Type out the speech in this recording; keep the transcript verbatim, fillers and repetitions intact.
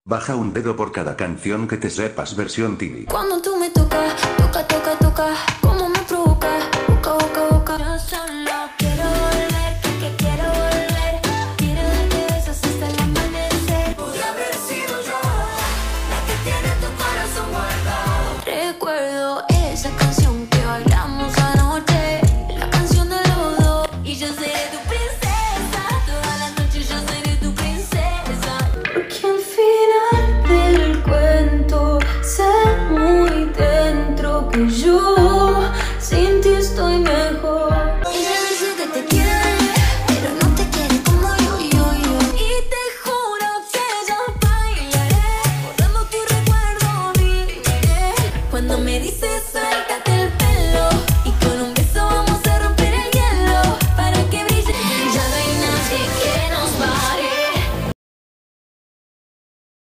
Baja un dedo por cada canción que te sepas versión Tini. Cuando tú me tocas